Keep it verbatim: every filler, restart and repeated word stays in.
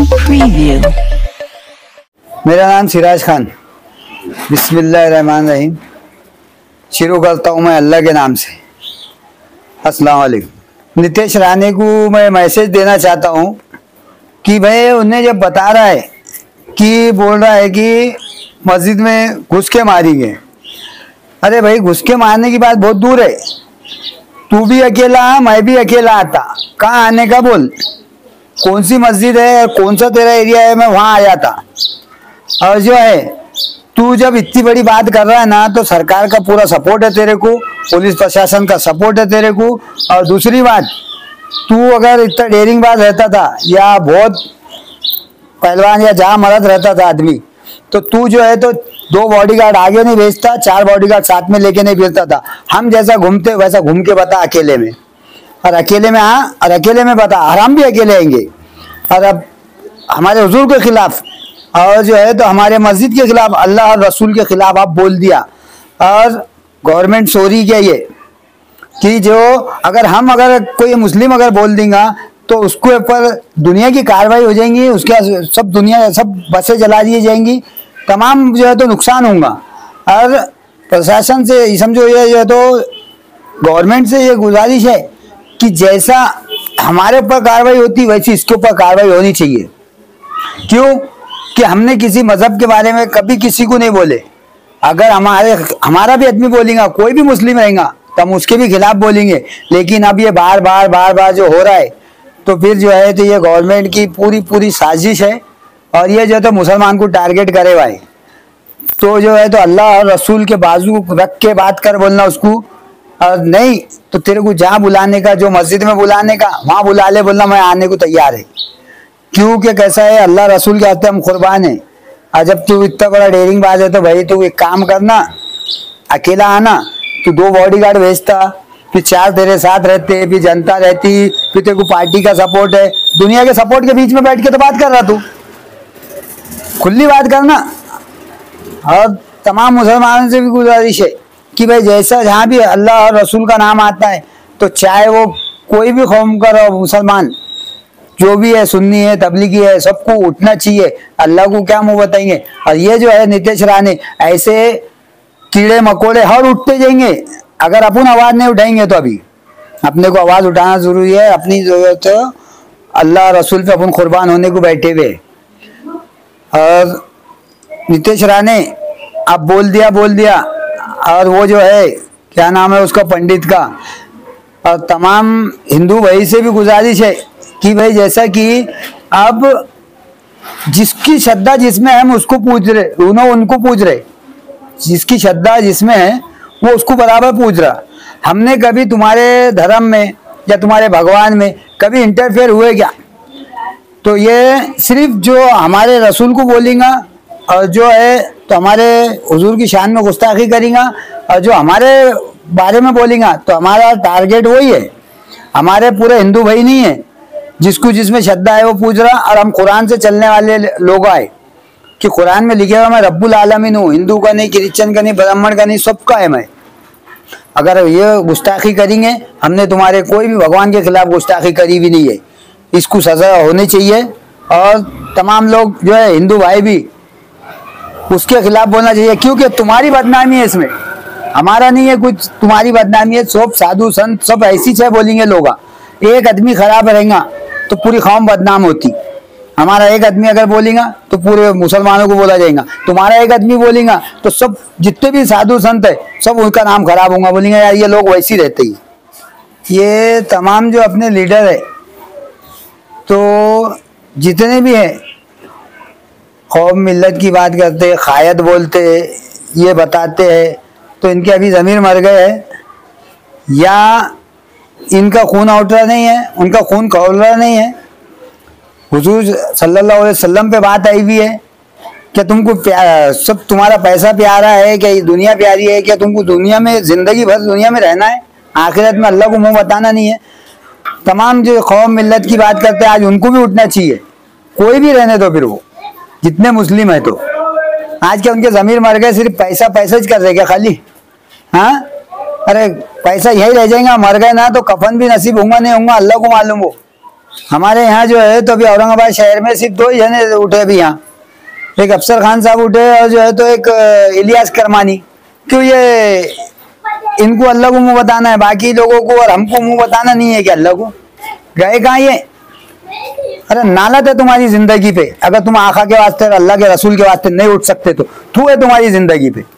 Preview. मेरा नाम सिराज खान। बिस्मिल्लाहिर्रहमानिर्रहीम। शुरू करता हूँ मैं अल्लाह के नाम से। अस्सलाम वालेकुम। नितेश राणे को मैं मैसेज देना चाहता हूँ कि भाई उन्हें जब बता रहा है कि बोल रहा है कि मस्जिद में घुस के मारेंगे, अरे भाई घुस के मारने की बात बहुत दूर है। तू भी अकेला आ, मैं भी अकेला आता, कहाँ आने का बोल। कौन सी मस्जिद है, कौन सा तेरा एरिया है, मैं वहाँ आ जाता। और जो है तू जब इतनी बड़ी बात कर रहा है ना, तो सरकार का पूरा सपोर्ट है तेरे को, पुलिस प्रशासन का सपोर्ट है तेरे को। और दूसरी बात, तू अगर इतना डेयरिंग बाज रहता था या बहुत पहलवान या जहाँ मर्द रहता था आदमी, तो तू जो है तो दो बॉडीगार्ड आगे नहीं भेजता, चार बॉडीगार्ड साथ में लेके नहीं फिरता था। हम जैसा घूमते वैसा घूम के बता अकेले में, और अकेले में आ और अकेले में बता, आराम भी अकेले आएंगे। और अब हमारे हुजूर के खिलाफ और जो है तो हमारे मस्जिद के खिलाफ, अल्लाह और रसूल के खिलाफ आप बोल दिया। और गवर्नमेंट सॉरी क्या ये कि जो अगर हम अगर कोई मुस्लिम अगर बोल देगा तो उसके ऊपर दुनिया की कार्रवाई हो जाएंगी, उसके सब दुनिया सब बसें जला दी जाएंगी, तमाम जो है तो नुकसान होगा। और प्रशासन से समझो ये जो है तो गवर्नमेंट से ये गुजारिश है कि जैसा हमारे ऊपर कार्रवाई होती वैसी इसके ऊपर कार्रवाई होनी चाहिए। क्यों कि हमने किसी मजहब के बारे में कभी किसी को नहीं बोले। अगर हमारे हमारा भी आदमी बोलेगा, कोई भी मुस्लिम रहेगा तो हम उसके भी खिलाफ बोलेंगे। लेकिन अब ये बार बार बार बार जो हो रहा है, तो फिर जो है तो ये गवर्नमेंट की पूरी पूरी साजिश है। और ये जो है तो मुसलमान को टारगेट करे भाई, तो जो है तो अल्लाह और रसूल के बाजू रख के बात कर बोलना उसको। और नहीं तो तेरे को जहाँ बुलाने का, जो मस्जिद में बुलाने का वहाँ बुला ले, बोलना मैं आने को तैयार है। क्योंकि कैसा है, अल्लाह रसूल के हस्ते हम कुर्बान है। और जब तू इतना बड़ा डेयरिंग बाज है तो भाई तू एक काम करना, अकेला आना, तू दो बॉडीगार्ड भेजता, फिर चार तेरे साथ रहते, फिर जनता रहती, फिर तेरे को पार्टी का सपोर्ट है। दुनिया के सपोर्ट के बीच में बैठ के तो बात कर रहा तू, खुली बात करना। और तमाम मुसलमानों से भी गुजारिश है कि भाई जैसा जहाँ भी अल्लाह और रसूल का नाम आता है, तो चाहे वो कोई भी कौम का हो, मुसलमान जो भी है, सुन्नी है, तबलीगी है, सबको उठना चाहिए। अल्लाह को क्या मुंह बताएंगे। और ये जो है नितेश राणे, ऐसे कीड़े मकोड़े हर उठते जाएंगे अगर अपन आवाज नहीं उठाएंगे। तो अभी अपने को आवाज उठाना जरूरी है। अपनी जरूरत है, अल्लाह रसूल पे अपन कुर्बान होने को बैठे हुए। और नितेश राणे अब बोल दिया बोल दिया और वो जो है क्या नाम है उसका, पंडित का। और तमाम हिंदू भाई से भी गुजारिश है कि भाई जैसा कि अब जिसकी श्रद्धा जिसमें है हम उसको पूछ रहे, दोनों उनको पूछ रहे। जिसकी श्रद्धा जिसमें है वो उसको बराबर पूछ रहा। हमने कभी तुम्हारे धर्म में या तुम्हारे भगवान में कभी इंटरफेयर हुए क्या? तो ये सिर्फ जो हमारे रसूल को बोलेगा और जो है तो हमारे हुजूर की शान में गुस्ताखी करेगा, और जो हमारे बारे में बोलेगा तो हमारा टारगेट वही है। हमारे पूरे हिंदू भाई नहीं है, जिसको जिसमें श्रद्धा है वो पूछ रहा। और हम कुरान से चलने वाले लोग आए कि कुरान में लिखे हुआ मैं रब्बुल आलमीन हूँ, हिंदू का नहीं, क्रिश्चियन का नहीं, ब्राह्मण का नहीं, सबका है मैं। अगर ये गुस्ताखी करेंगे, हमने तुम्हारे कोई भी भगवान के खिलाफ गुस्ताखी करी भी नहीं है, इसको सजा होनी चाहिए। और तमाम लोग जो है हिंदू भाई भी उसके खिलाफ बोलना चाहिए, क्योंकि तुम्हारी बदनामी है इसमें, हमारा नहीं है कुछ। तुम्हारी बदनामी है, सब साधु संत सब ऐसी छह बोलेंगे लोग। एक आदमी खराब रहेगा तो पूरी कौम बदनाम होती। हमारा एक आदमी अगर बोलेगा तो पूरे मुसलमानों को बोला जाएगा, तुम्हारा एक आदमी बोलेगा तो सब जितने भी साधु संत है सब उनका नाम खराब होगा, बोलेंगे यार ये लोग वैसे ही रहते ही। ये तमाम जो अपने लीडर है तो जितने भी हैं, कौम मिल्लत की बात करते, खायत बोलते, ये बताते हैं, तो इनके अभी ज़मीर मर गए हैं या इनका खून उठ रहा नहीं है, उनका खून खौल रहा नहीं है। हुजूर सल्लल्लाहु अलैहि वसल्लम पे बात आई हुई है क्या तुमको प्यार, सब तुम्हारा पैसा प्यारा है क्या, दुनिया प्यारी है क्या, तुमको दुनिया में जिंदगी भर दुनिया में रहना है, आखिरत में अल्लाह को मुंह बताना नहीं है। तमाम जो कौम मिल्लत की बात करते हैं आज उनको भी उठना चाहिए, कोई भी रहने दो, फिर वो जितने मुस्लिम है। तो आज क्या उनके ज़मीर मर गए, सिर्फ पैसा पैसा कर रहे क्या खाली? हाँ, अरे पैसा यही रह जाएगा, मर गए ना तो कफन भी नसीब होगा नहीं होगा अल्लाह को मालूम हो। हमारे यहाँ जो है तो अभी औरंगाबाद शहर में सिर्फ दो ही जने उठे अभी यहाँ, एक अफसर खान साहब उठे और जो है तो एक इलियास करमानी। क्यों ये इनको अल्लाह को मुंह बताना है, बाकी लोगों को और हमको मुंह बताना नहीं है कि अल्लाह को। गए कहाँ ये? अरे नालत है तुम्हारी जिंदगी पे, अगर तुम आखा के वास्ते अल्लाह के रसूल के वास्ते नहीं उठ सकते तो थू है तुम्हारी जिंदगी पे।